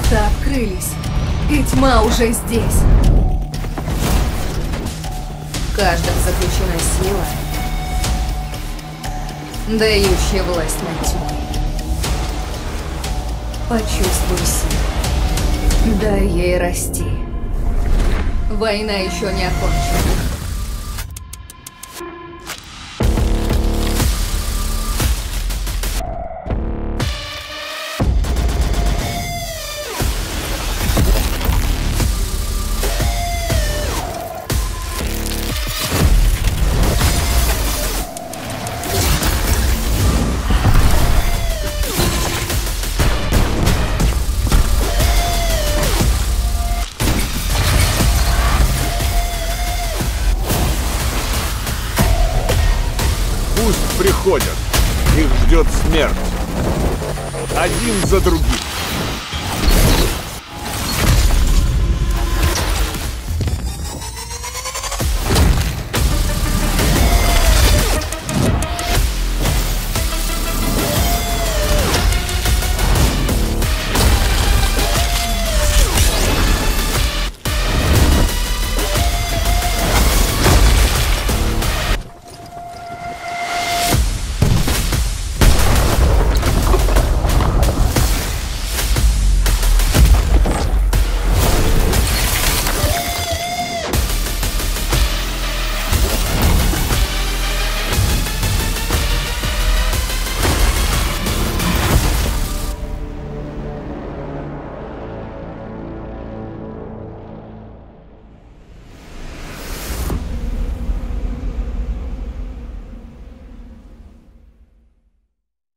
Ворота открылись, и тьма уже здесь. В каждом заключена сила, дающая власть над тьмой. Почувствуй силу. Дай ей расти. Война еще не окончена. Приходят. Их ждет смерть. Один за другим.